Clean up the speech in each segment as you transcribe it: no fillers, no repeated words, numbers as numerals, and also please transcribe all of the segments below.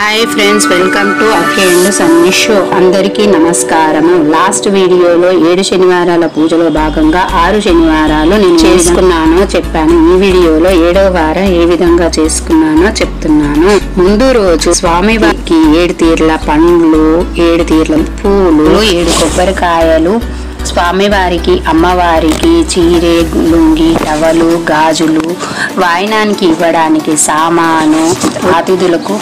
Hi friends, welcome to अखे and Sunny show. అందరికీ నమస్కారము। లాస్ట్ వీడియోలో 7 శనివారాల పూజలో భాగంగా 6 శనివారాలు నేను చేసుకున్నానో చెప్పాను। ఈ వీడియోలో 7వ వారం ఏ విధంగా చేసుకున్నానో చెప్తున్నాను। ముందు రోజు స్వామివారికి 7 తీర్ల పండ్లు, 7 తీర్ల పూలు, 7 కొబ్బరికాయలు, స్వామివారికి అమ్మవారికి చీరె, లుంగి, టవలు, గాజులు, వాయనానికి ఇవ్వడానికి సామాను, అతిథులకు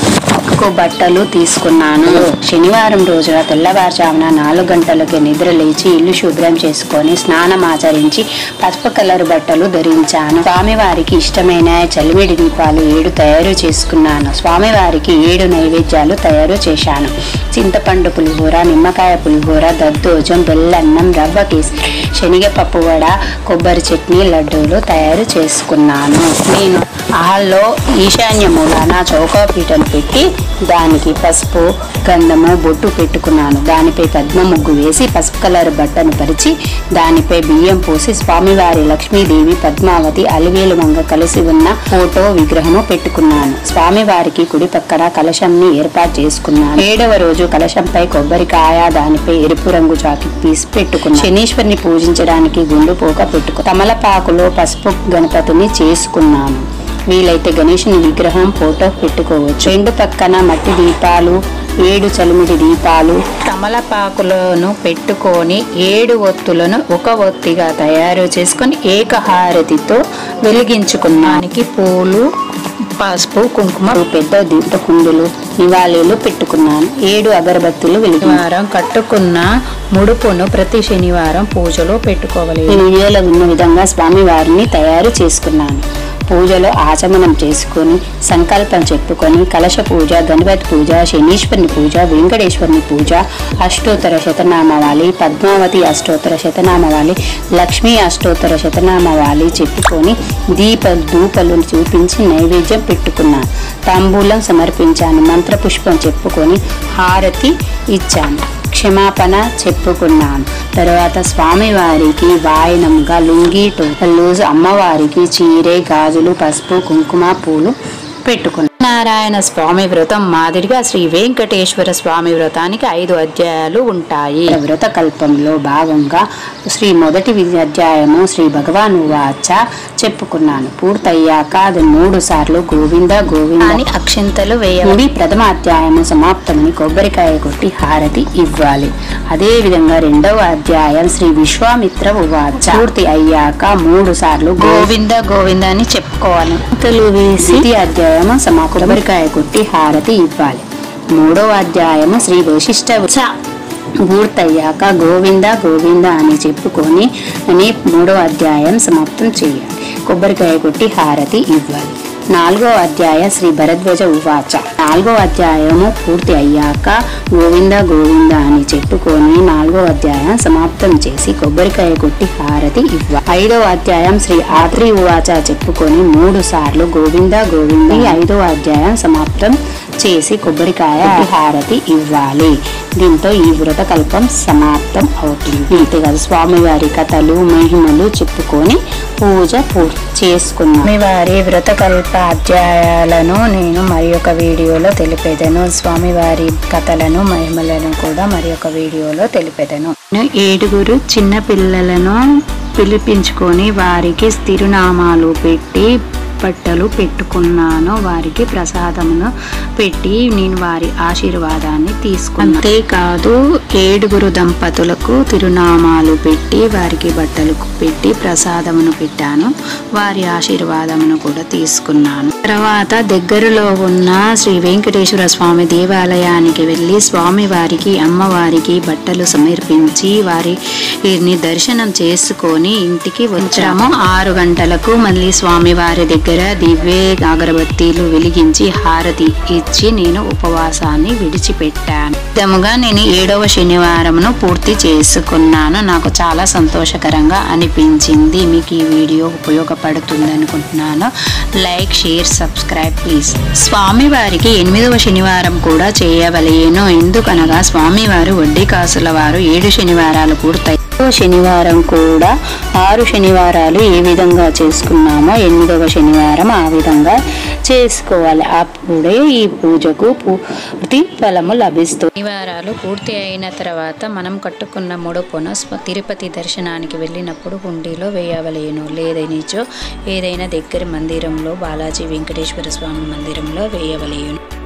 బట్టలు తీసుకున్నాను। శనివారం రోజున తెల్లవారుజామున 4 గంటలకే నిద్ర లేచి ఇల్లు శుభ్రం చేసుకొని స్నానం ఆచరించి పసుపు కలర్ బట్టలు ధరించాను। స్వామివారికి ఇష్టమైన చలిమిడి దీపాలు 7 తయారు చేసుకున్నాను। స్వామివారికి 7 నైవేద్యాలు తయారు చేశాను। చింతపండు పులిహోర, నిమ్మకాయ పులిహోర, దద్దోజం, బెల్లన్నం, రవ్వ కేసరి, శనగపప్పు వడ, కొబ్బరి చట్నీ, లడ్డూలు తయారు చేసుకున్నాను। నేను హాల్లో ఈశాన్య మూలాన చౌకాపీటను పెట్టి దానికి పసుపు, గంధము, బొట్టు పెట్టుకున్నాను। దానిపై పద్మ ముగ్గు వేసి పసుపు కలర్ బట్టను పరిచి దానిపై బియ్యం పోసి స్వామివారి లక్ష్మీదేవి, పద్మావతి, అలివేలు మంగ కలిసి ఉన్న ఫోటో విగ్రహము పెట్టుకున్నాను। స్వామివారికి కుడి పక్కన కలశంని ఏర్పాటు చేసుకున్నాను। 7వ రోజు కలశంపై కొబ్బరికాయ, దానిపై ఎరుపు రంగు జాకెట్ పీస్ పెట్టుకున్నాను। శనీశ్వరిని పూజించడానికి గుండు పోక పెట్టుకు తమలపాకులో పసుపు గణపతిని చేసుకున్నాను। వీలైతే గణేశుని విగ్రహం ఫోటో పెట్టుకోవచ్చు। 2 పక్కన మట్టి దీపాలు, 7 చలిమిడి దీపాలు తమలపాకులను పెట్టుకొని 7 ఒత్తులను ఒక ఒత్తిగా తయారు చేసుకొని ఏకహారతితో వెలిగించుకున్నానికి పూలు, పసుపు, కుంకుమ, పెద్ద దీప కుందులు, నివాళీలు పెట్టుకున్నాను। 7 అగరబత్తులు శనివారం కట్టుకున్న ముడుపును ప్రతి శనివారం పూజలో పెట్టుకోవాలి। ఈ వీడియోలో ఉన్న విధంగా స్వామివారిని తయారు చేసుకున్నాను। పూజలో ఆచమనం చేసుకొని సంకల్పం చెప్పుకొని కలశ పూజ, గణపతి పూజ, శనీశ్వరుని పూజ, వెంకటేశ్వరుని పూజ, అష్టోత్తర శతనామవాలి, పద్మావతి అష్టోత్తర శతనామవాలి, లక్ష్మీ అష్టోత్తర శతనామవాలి చెప్పుకొని ధూపలు చూపించి నైవేద్యం పెట్టుకున్నాను। తాంబూలం సమర్పించాను। మంత్రపుష్పం చెప్పుకొని హారతి ఇచ్చాను। క్షమాపణ చెప్పుకున్నాను। తర్వాత స్వామివారికి వాయనంగా లుంగి, టోపలు, అమ్మవారికి చీరె, గాజులు, పసుపు, కుంకుమ, పూలు పెట్టుకున్నాను। నారాయణ స్వామి వ్రతం మాదిరిగా శ్రీ వెంకటేశ్వర స్వామి వ్రతానికి 5 అధ్యాయాలు ఉంటాయి। వ్రత కల్పంలో భాగంగా మొదటి అధ్యాయము శ్రీ భగవాను వాచ చెప్పుకున్నాను। పూర్తయ్యాక అది 3 సార్లు గోవింద గోవింద అని అక్షింతలు వేయాలి। ప్రథమ అధ్యాయము సమాప్తమని కొబ్బరికాయ కొట్టి హారతి ఇవ్వాలి। అదే విధంగా 2వ అధ్యాయం శ్రీ విశ్వామిత్ర ఉవాచ పూర్తి అయ్యాక 3 సార్లు గోవింద గోవింద అని చెప్పుకోవాలి। వేసి అధ్యాయము కొబ్బరికాయ కొట్టి హారతి ఇవ్వాలి। 3వ అధ్యాయము శ్రీ వశిష్ఠ పూర్తయ్యాక గోవింద గోవింద అని చెప్పుకొని 3వ అధ్యాయం సమాప్తం చేయాలి। కొబ్బరికాయ కొట్టి హారతి ఇవ్వాలి। 4వ అధ్యాయం శ్రీ భరద్వాజ ఉవాచ 4వ అధ్యాయము పూర్తి అయ్యాక గోవింద గోవింద అని చెప్పుకొని 4వ అధ్యాయం సమాప్తం చేసి కొబ్బరికాయ కొట్టి హారతి ఇవ్వాలి। 5వ అధ్యాయం శ్రీ ఆత్రి ఉవాచ చెప్పుకొని 3 సార్లు గోవింద గోవింద 5వ అధ్యాయం సమాప్తం చేసి కొబ్బరికాయ హారతి ఇవ్వాలి। దీంతో ఈ వ్రత కల్పం సమాప్తం అవుతుంది। అంతేకాదు స్వామివారి కథలు, మహిమలు చెప్పుకొని పూజ పూర్తి చేసుకున్నాం। వారి వ్రత కల్ప అధ్యాయాలను నేను మరి ఒక వీడియోలో తెలిపేదను। స్వామివారి కథలను, మహిమలను కూడా మరి ఒక వీడియోలో తెలిపేదను। 7 చిన్న పిల్లలను పిలిపించుకొని వారికి తిరునామాలు పెట్టి బట్టలు పెట్టుకున్నాను। వారికి ప్రసాదమును పెట్టి నేను వారి ఆశీర్వాదాన్ని తీసుకున్నాను। అంతేకాదు 7 దంపతులకు తిరునామాలు పెట్టి వారికి బట్టలు పెట్టి ప్రసాదమును పెట్టాను। వారి ఆశీర్వాదమును కూడా తీసుకున్నాను। తర్వాత దగ్గరలో ఉన్న శ్రీ వెంకటేశ్వర స్వామి దేవాలయానికి వెళ్ళి స్వామివారికి, అమ్మవారికి బట్టలు సమర్పించి వారిని దర్శనం చేసుకొని ఇంటికి వచ్చాము। 6 గంటలకు మళ్ళీ స్వామివారి దగ్గర దివ్య అగరబత్తీలు వెలిగించి హారతి ఇచ్చి నేను ఉపవాసాన్ని విడిచిపెట్టాను। విధముగా నేను 7వ శనివారమును పూర్తి చేసుకున్నాను। నాకు చాలా సంతోషకరంగా అనిపించింది। మీకు ఈ వీడియో ఉపయోగపడుతుంది అనుకుంటున్నాను। Like, share, subscribe please. స్వామివారికి 8వ శనివారం కూడా చేయవలేను। ఎందుకనగా స్వామివారు వడ్డీ కాసుల వారు 7 శనివారాలు పూర్తయి శనివారం కూడా 6 శనివారాలు ఏ విధంగా చేసుకున్నామో 8వ శనివారం ఆ విధంగా చేసుకోవాలి. అప్పుడే ఈ పూజకు పూర్తి ఫలము లభిస్తుంది. శనివారాలు పూర్తి అయిన తర్వాత మనం కట్టుకున్న ముడుపును తిరుపతి దర్శనానికి వెళ్ళినప్పుడు హుండీలో వేయవలేను. లేదనిచో ఏదైనా దగ్గర మందిరంలో బాలాజీ వెంకటేశ్వర స్వామి మందిరంలో వేయవలేను.